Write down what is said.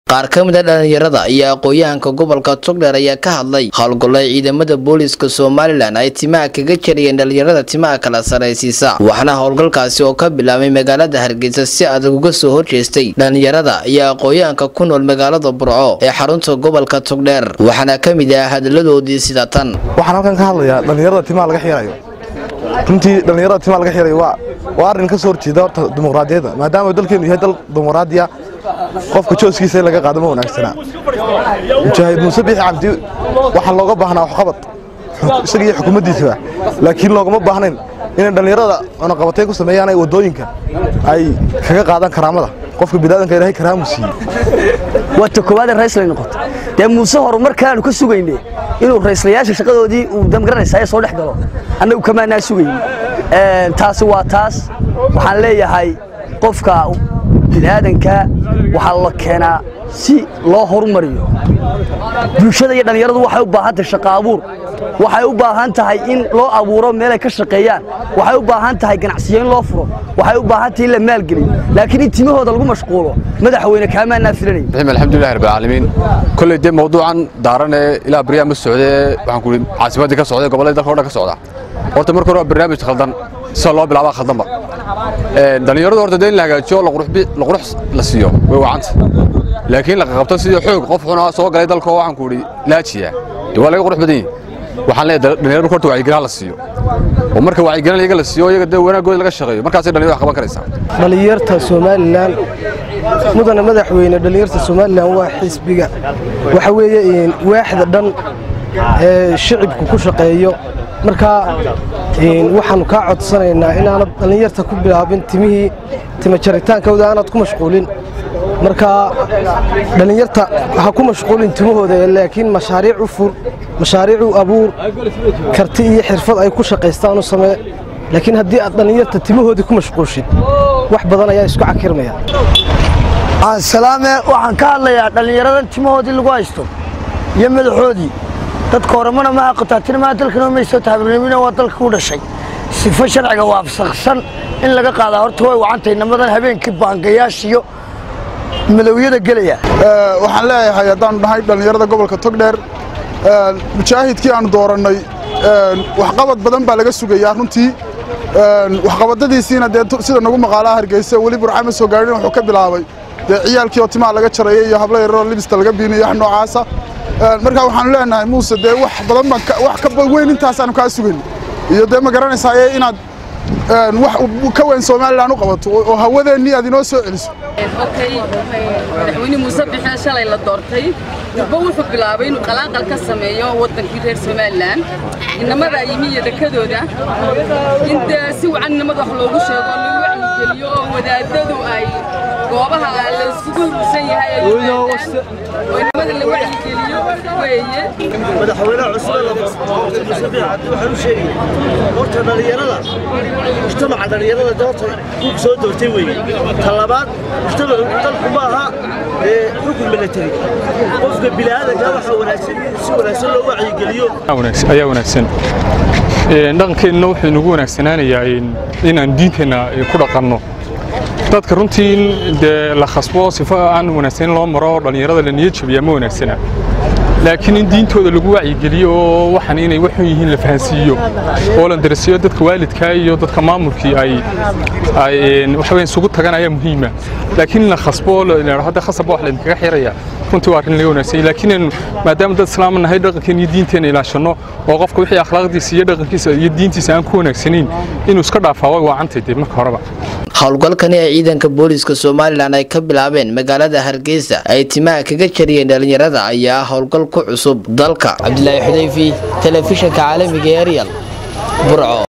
qaar ka mid ah dhalinyarada iyo aqooyahanka gobolka Togdheer ayaa ka hadlay hawlgallada ciidamada booliska Soomaaliland ay timaha kaga jariyeen dhalinyarada timaha kala sareysiisa waxaana hawlgalkaasi oo ka bilaabay magaalada Hargeysa si adag uga soo horjeestay dhalinyarada iyo aqooyahanka ku nool magaalada Burco ee xarunta gobolka Togdheer waxaana ka mid ah hadaladoodii sida tan waxaan halkan ka hadlayaa dhalinyarada timaha laga xirayo runtii dhalinyarada timaha laga xirayo waa arrin ka soo horjeeda horta dimuqraadiyadda maadaama dalkeenu yahay dal dimuqraadiya qofka jooskiisa laga qaado ma wanaagsana mujaahid Muuse Biixi Cabdi waxa looga baahnaa wax qabad isaga iyo xukuumaddiisa laakiin loogama baahnayn in dhalinyarada aan qabatay ku sameeyaan ay wadooyinka ay kaga qaadan karaamada qofka bidaadanka Ilaahay karaamu siiyay wato koowaad ra'iisul noqoto de Muuse horumarkaan ka sugaynay inuu ra'iislayaasha shaqadoodii uu damgaranaysa soo dhex galo anagu kama na sugaynay taas waa taas waxaan leeyahay qofka bidaadanka waxa la keenaa si loo horumariyo bulshada iyo dhalinyaradu waxay u baahan tahay shaqo abuur waxay u baahan tahay in loo abuuro meel ay ka shaqeeyaan waxay u baahan tahay ganacsiyo in loo furo waxay u baahan tahay in la maalgeliyo laakiin intimahooda lagu mashquulo madaxweyne kaamaan naafilanay alxamdulillaah rabbil caalamiin kulli de mawduucan daaran ila barnaamij socday waxaan ku caasimadda ka socday gobolada dalka oo dhan ka socda horta markii hore barnaamij khaldan si loo bilaabo khaldanba dhalinyaradu horta deyn la hagaajiyo la qurux la siiyo way wacanta laakiin la qabto sidii xoog qof xuna soo galay dalka waxaan ku yiri laajiya waa laga qurux badan yahay waxaan leeyahay dhalinyaradu horta wacyigelin la siiyo oo marka wacyigelin laga la siiyo iyaga de wanaagooda laga shaqeeyo markaas ay dhalinyaradu wax qaban karaysaa dhalinyarta Soomaaliland mudana madaxweyne dhalinyarta Soomaaliland waa xisbiga waxa weeye waaxda dhan ee shacabku ku shaqeeyo marka waxaan ka codsanaynaa in aan dhalinyarta ku bilaabin tima jaritaankooda aanad ku mashquulin marka dhalinyarta waxa ku mashquulin timahooda laakiin mashaariic abuur karti iyo xirfad ay ku shaqeystaan oo samee laakiin haddii aad dhalinyarta timahooda ku mashquulshid wax badan ayaa isku cakirmaya salaame waxaan ka hadlayaa dhalinyarada timahoodii lagu haysto iyo madaxoodii dadka hormana ma aqoontaan ma dalkana ma soo taabirnimina waa dalka ku dhashay sifa sharciga waafaqsan in laga qaado horta way wacantay namadan habeenkii baangayaashiyo madawyada galaya waxaan leeyahay hadaan dhahay dhalinyarada gobolka Togdheer mujaahidkii aan dooranay wax qabad badan baa laga sugayaa runtii wax qabadadiisina sida nagu maqaalaha Hargeysa wali Burcama soo gaarin wuxuu ka bilaabay ciyaalkii oo timaha laga jaray iyo habla yar oo libista laga biinay wax noocaasa marka waxaan leenahay Muuse de wax badan wax ka weyn intaas aan ka sugan iyo de ma garanaysaa inaad wax ka weyn Soomaaliland u qabato oo hawadeennii aad inoo soo celiso madaxweyne Muuse Biixi shalay la doortay wuxuu bilaabay inuu qalaaqal ka sameeyo wadankii reer Soomaaliland inamada yimiya dekadooda inta si wacan nimada wax loogu sheego lagu wacyigeliyo wadaadadu ay goobaha la isugu ruusan yahay oo nimada la wacyigeliyo weeye madaxweynaha cusub la doortay Muuse Biixi waxaan u sheegay horta dhalinyarada mujtamaca dhalinyarada doorta ku soo doortay weeye talabaad mujtamaca dalku ma aha xukun military qofka bilaadanka waxa wanaagsan si wanaagsan loo wacyigeliyo ayaa wanaagsan dhaqankeena wuxuu nagu wanaagsanaanayaa inaan diinteena ku dhaqanno dadka runtii la khasbo sifa aan wanaagsan loo maro dhalinyarada la niyad jabiya ma wanaagsana laakiin in diintooda lagu wacyigeliyo oo waxaan inay wax yihiin la fahansiiyo oo la darasiyo dadka waalidka iyo dadka maamulkii ay wax weyn sugu tagan ayaa muhiim ah laakiin la khasbo hadda khasab wax la kaga xiraya runtii waa arrin laga wanaagsan laakiin maadaama dad islaam nahay dhaqankeena iyo diinteena ilaashano oo qofka wixii akhlaaqdiisa iyo dhaqankiisa iyo diintiisa aan ku wanaagsaneyn inuu iska dhaafaa waa wacantay marka horeba hawlgalkani ee ciidanka booliska Soomaaliland ay ka bilaabeen magaalada Hargeysa ay timaha kaga jariyeen dhalinyarada ayaa hawlgal ku cusub dalka Cabdilaahi Xudayfi telefishinka caalamiga ee Real Burco.